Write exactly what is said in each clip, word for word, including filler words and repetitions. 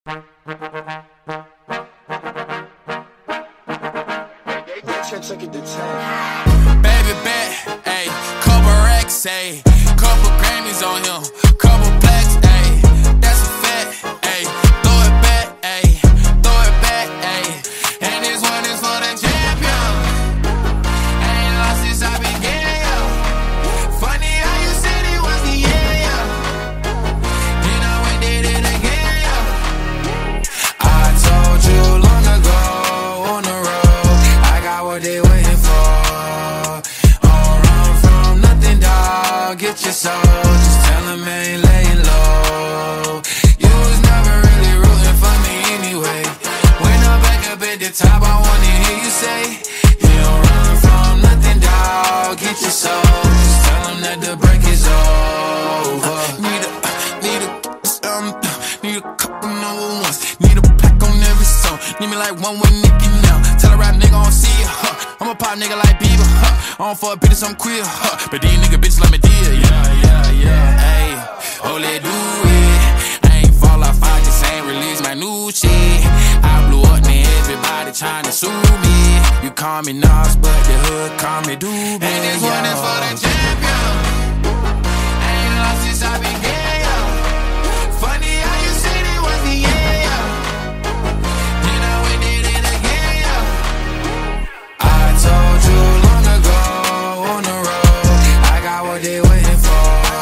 Baby bet, ayy, couple racks, ayy, couple Grammys on him, couple plaques, ayy, that's a fact, ayy, throw it back, ayy, throw it back, ayy, and this one is for the champion. Ain't lost since I began, yo. Funny how you said it was the end, yo. Then I went did it again, yo. I told you long ago on the road, I got what they waiting for. Get your soul, just tell him I ain't laying low. You was never really rooting for me anyway. When I'm back up at the top, I wanna hear you say, you don't run from nothing, dawg. Get your soul, just tell him that the break is over. Need a, need a, um, need a couple number ones. Need a plaque on every song. Need me like one with Nicky now. Tell a rap nigga I don't see ya, huh. I'm a pop nigga like Bieber, huh. I don't fuck bitches, I'm queer, huh. But these nigga bitches let me deal, yeah, yeah, yeah. Ayy, oh, let do it. I ain't fall off, I just ain't release my new shit. I blew up, man, everybody tryna sue me. You call me Nas, but the hood call me Doobie. And this one is for the champion. I ain't lost since I began, yo. Funny how you said it was the end, yo. Then I went did it again, yo. I told you long ago on the road, I got what they waiting for.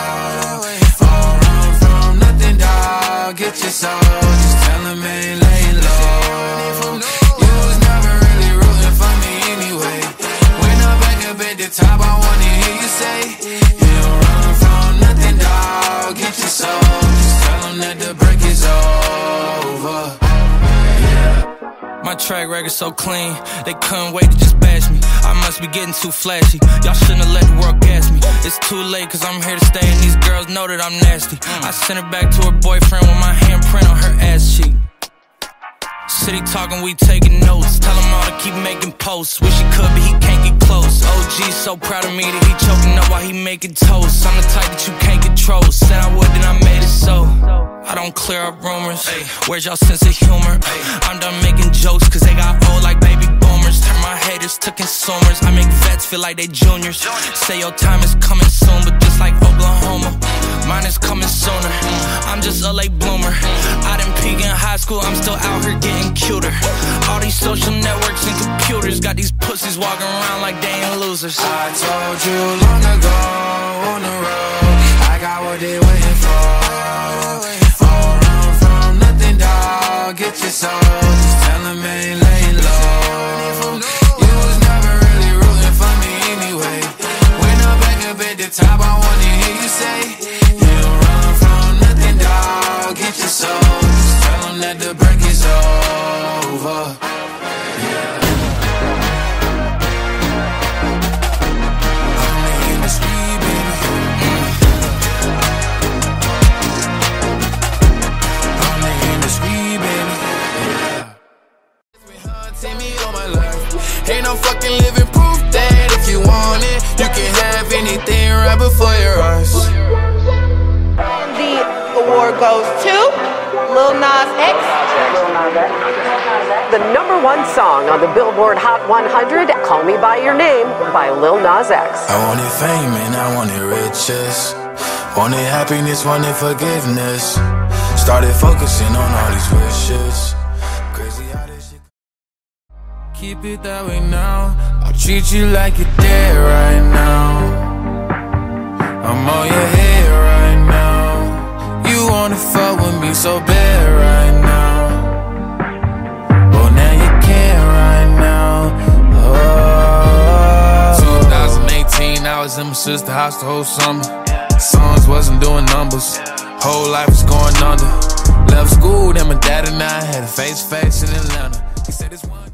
Don't run from nothing, dawg. Get your soul, just tell him I ain't laying low. You was never really rooting for me anyway. When I'm back up at the top, I wanna hear you say, you don't run from nothing, dawg. Get your soul, just tell him that the break is over. My track record so clean, they couldn't wait to just bash me. I must be getting too flashy, y'all shouldn't have let the world gas me. It's too late cause I'm here to stay and these girls know that I'm nasty. I sent her back to her boyfriend with my handprint on her ass cheek. City talking, we taking notes. Tell him all to keep making posts. Wish he could, but he can't get close. O G so proud of me that he choking up while he making toast. I'm the type that you can't control. Said I would, then I made it so. I don't clear up rumors. Where's y'all sense of humor? I'm done making jokes cause they got old like baby boomers. Turn my haters to consumers. I make vets feel like they juniors. Say your time is coming soon, but just like Oklahoma, mine is coming sooner. I'm just a late bloomer. I didn't peak in high school, I'm still out here getting cuter. All these social networks and computers got these pussies walking around like they ain't losers. I told you long ago on the road, I got what they waiting for. Don't run from nothing, dawg. Get your soul, just tell him I ain't laying low. You was never really rooting for me anyway. When I'm back up at the top, I wanna hear you say, you don't run from nothing, dawg. Get your soul, just tell him that the break is over. Yeah. Only in the street, baby. Only in the street, baby. Yeah. Take me on my life. Ain't no fucking living proof that if you want it, you can have anything right before your eyes. And the award goes to Lil Nas X. The number one song on the Billboard Hot one hundred, Call Me By Your Name by Lil Nas X. I wanted fame and I wanted riches. Wanted happiness, wanted forgiveness. Started focusing on all these wishes. Crazy how this shit. Keep it that way now. I'll treat you like you're dead right now. I'm on your head right now. You wanna fuck with me so bad right now. Well, now you can't right now. Oh. twenty eighteen, I was in my sister's house the whole summer. Songs wasn't doing numbers. Whole life was going under. Left school, then my dad and I had a face-to-face in Atlanta. He said it's one.